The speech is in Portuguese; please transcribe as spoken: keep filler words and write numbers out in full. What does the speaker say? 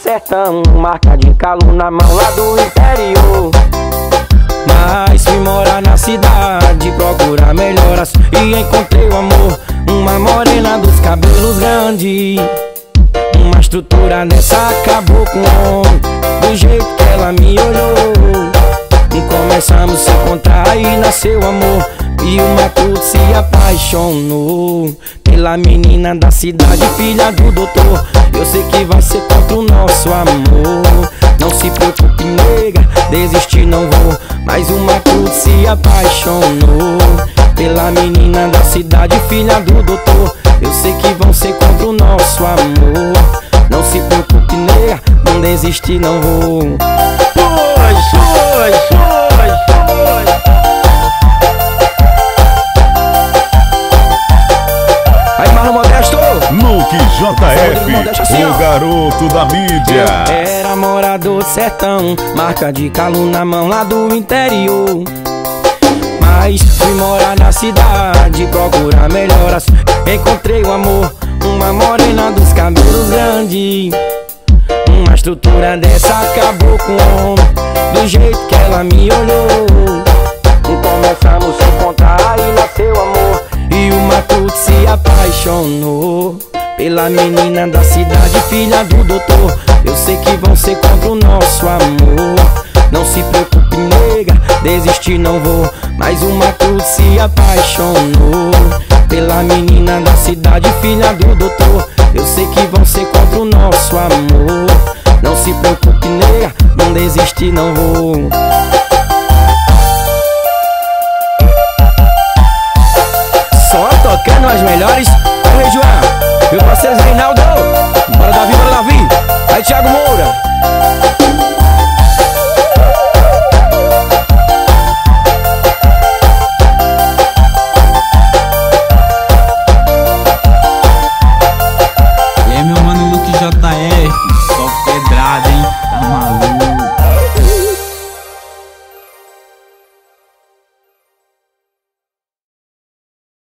sertão, marca de calo na mão lá do interior. Mas fui morar na cidade, procurar melhoras e encontrei o amor. Uma morena dos cabelos grandes, uma estrutura dessa acabou com o homem. Do jeito que ela me olhou, começamos a se encontrar e nasceu amor. E o Matuto se apaixonou pela menina da cidade, filha do doutor. Eu sei que vai ser contra o nosso amor. Não se preocupe, nega, desistir não vou. Mas o Matuto se apaixonou pela menina da cidade, filha do doutor. Eu sei que vão ser contra o nosso amor. Não se preocupe, nega, não desistir não vou. Pois, pois, pois, pois. Aí, Marlon Modesto, Luke J F, Modesto, assim, o ó. garoto da mídia. Eu era morador do sertão, marca de calo na mão lá do interior. Mas fui morar na cidade, procurar melhoras. Encontrei o amor, uma morena dos cabelos grandes. Uma estrutura dessa acabou com o homem. Do jeito que ela me olhou, começamos a se encontrar e nasceu amor. E o Matuto se apaixonou pela menina da cidade, filha do doutor. Eu sei que vão ser contra o nosso amor. Não se preocupe, nega, desistir não vou. Mas o Matuto se apaixonou pela menina da cidade, filha do doutor. Eu sei que vão ser contra o nosso amor. Não se preocupe, nega, não desistir não vou. Só tocando as melhores. Aí, Região, meu parceiro Reinaldo. Bora Davi, bora Davi. Aí, Thiago Moura.